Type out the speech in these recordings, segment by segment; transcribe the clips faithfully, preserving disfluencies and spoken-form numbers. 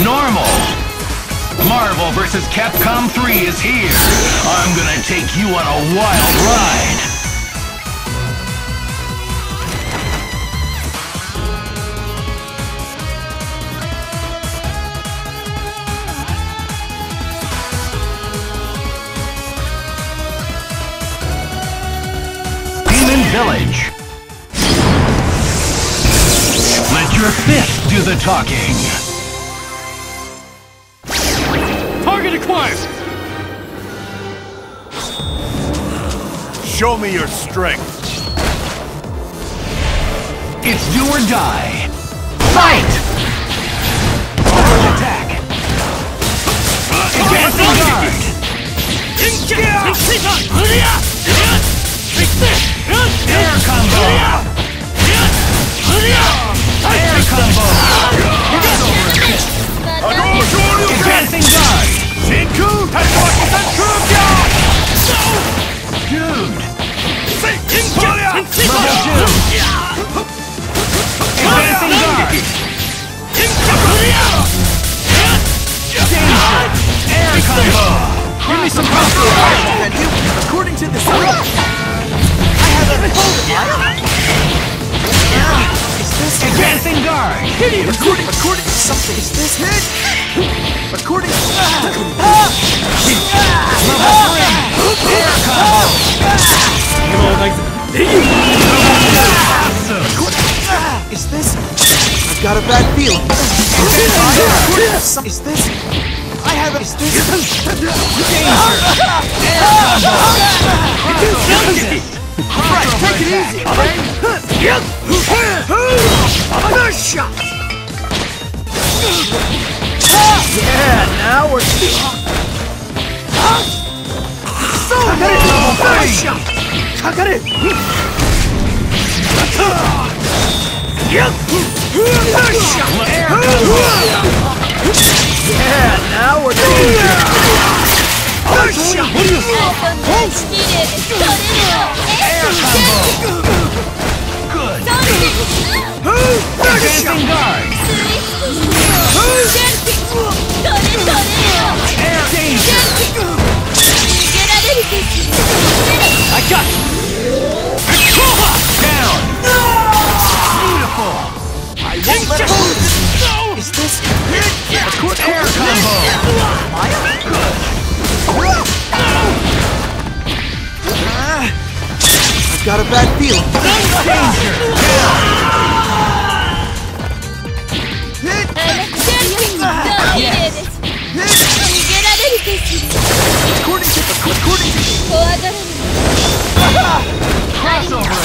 Normal. Marvel versus. Capcom three is here. I'm gonna take you on a wild ride. Demon Village. Let your fist do the talking. Target acquired! Show me your strength. It's do or die. Fight! Forward attack. Advancing guard. Air combo. Air combo. Advancing guard. Shinku Tatsumaki-san Kurogyo! Dude. Level two. Advancing guard. Danger. Air combo. Give me some power, can you? According to the sun, I have a hold. Is this Advancing guard. According, according to something, is this hit? According to Level three. Air combo. Is this? I've got a bad feeling. Is this? I have a. Is this? Danger. Air combo. Right, take it easy, alright? Another shot! Yeah, now we're... So another shot! Another shot! Air combo. Yeah, now we're danger! Another shot! Air combo. Good. Advancing guard. Air danger. I got it! Down. Beautiful. I won't let it move! Is this... Air combo. I've got a bad feeling. Danger. According to the... According to... Crossover.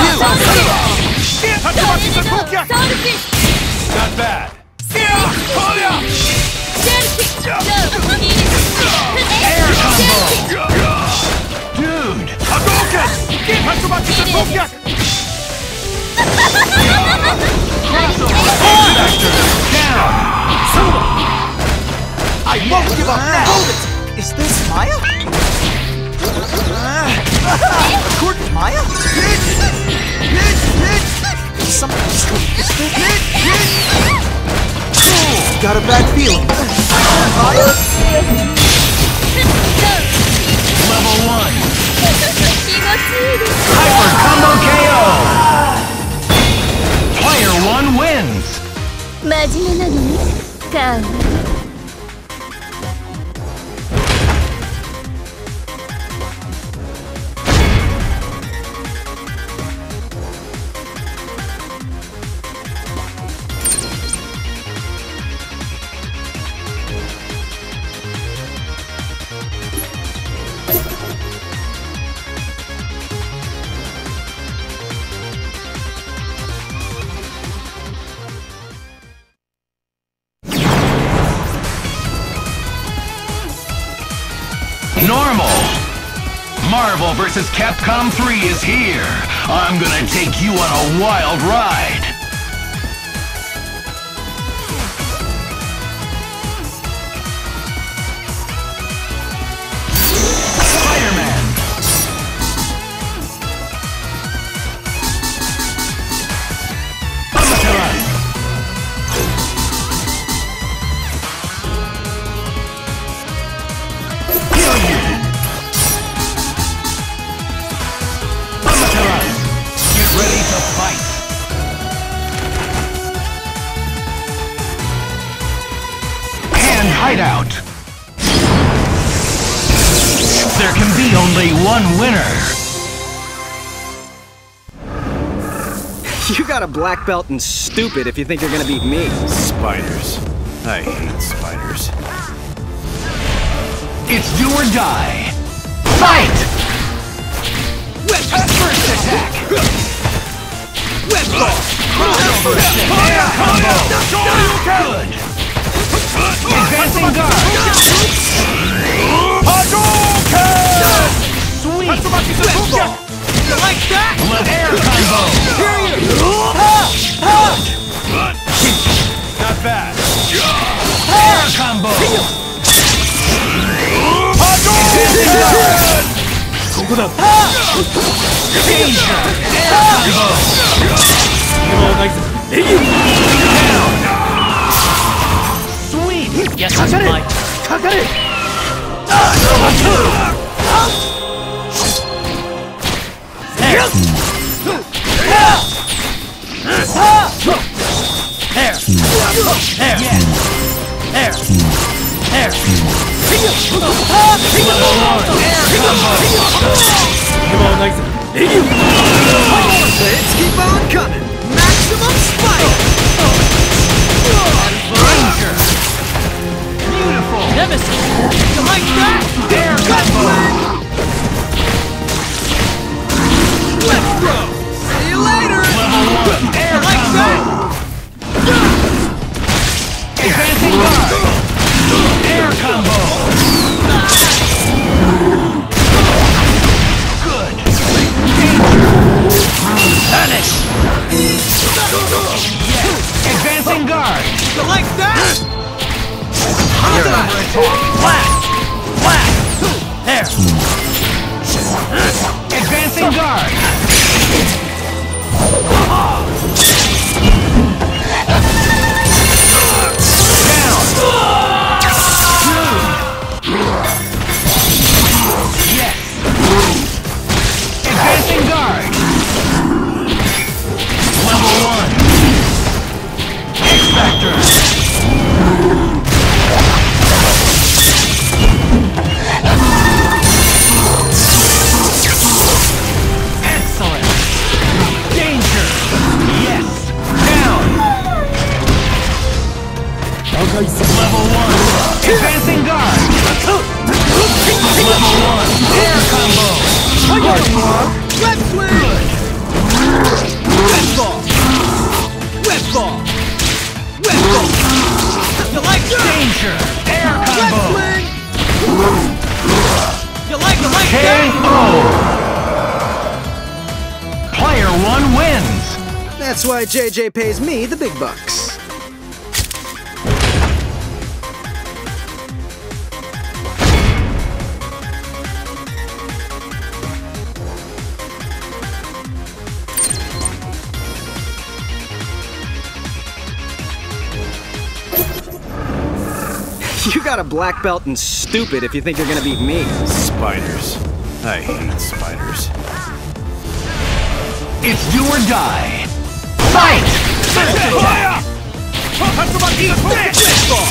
Not bad. Air combo. Dude. Hadouken! Tatsumaki-san Kogyaku! Crossover. Factor. Down. I won't give up now! Hold it! Is this Maya? According to Maya? Some... Is this... Got a bad feeling. Maya? Level one. Hyper combo K O. Player one wins. 真面目なのね、カー。 Normal. Marvel versus. Capcom three is here. I'm gonna take you on a wild ride. Spider-Man. hideout. There can be only one winner. You got a black belt in stupid if you think you're gonna beat me. Spiders. I hate spiders. It's do or die. Fight! Whip! First attack! Whip ball! Crossover attack! Air combo! Good! Advancing guard! Hadouken! Sweet! Whip ball! You like that? Air combo! Not bad. Air combo! Hadouken! Danger! Air combo! Sweet! Yes, that's fine. There. There. There. Yes! There. There. Level one! Air combo! Let's keep on coming! Maximum Spider! Danger! Beautiful! Nemesis. You like that? Air combo! Let's go! See you later! Level one! Air You like combo! that? Advancing guard! Air combo! Good! Vanish. Advancing guard! You like that? Counter attack! Flat. Flat. There. Advancing guard! Down! Yes! Advancing guard! Level one! X-Factor! Excellent! Danger! Yes! Down! Level one! Advancing guard! Level one! Air combo! Web swing! Web ball! Web ball! Web ball! You like that? Danger! Air Web combo! swing! You like, you like K that? O! Player one wins! That's why J J pays me the big bucks. You got a black belt in stupid if you think you're gonna beat me. Spiders. I hate spiders. It's do or die! Fight! Fire! Tatsumaki Whip ball!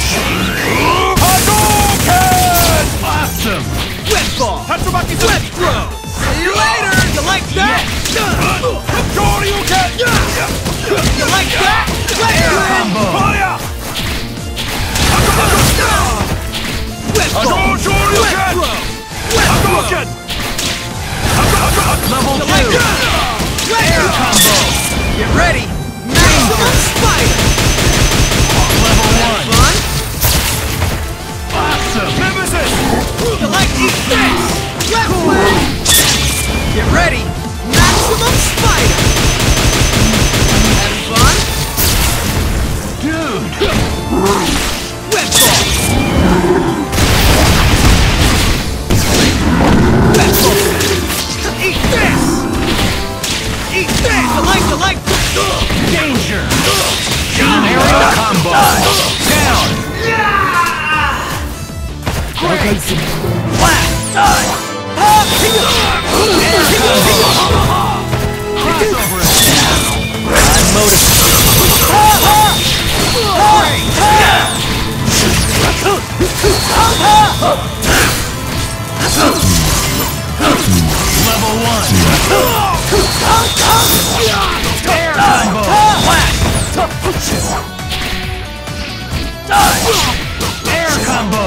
Hadouken! Awesome! Whip ball! Tatsumaki Whip throw! See you later! You like that? Shoryuken! You like that? Whip Air swing! combo! Fire! Whip ball! Shoryuken! Whip throw! Whip throw! Hadouken! Level You like two! that? Whip Air throw! combo! Get ready! Maximum Spider! Level one! Fun? Awesome! Nemesis! You like eat this? Whip swing! Get ready! Maximum Spider! Having fun? Dude! Whip ball! Whip ball! Eat this! Eat this! You like, you like... Danger! Aerial combo! Down! Flat. Air combo! Crossover attack! I'm motivated. Level one. Air combo. Air combo.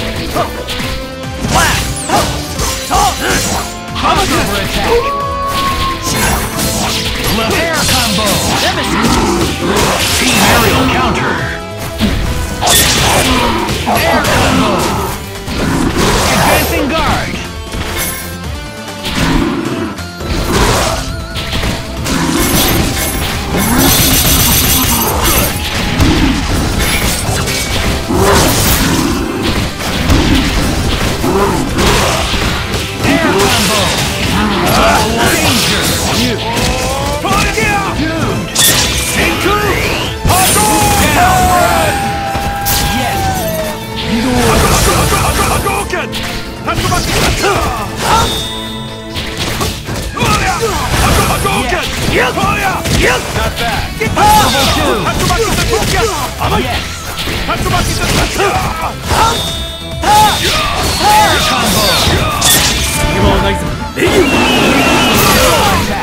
Crossover attack. Left air combo. Team aerial counter. Air combo. Advancing guard. Air combo. Danger. Dude. Senku. Down. Yes. Hadouken! Tatsumaki Tatsu! Hadouken! Yes. Not bad! Level two. Tatsumaki Tatsu! Yes. Tatsumaki Tatsu! Air combo. You all nice. Attack.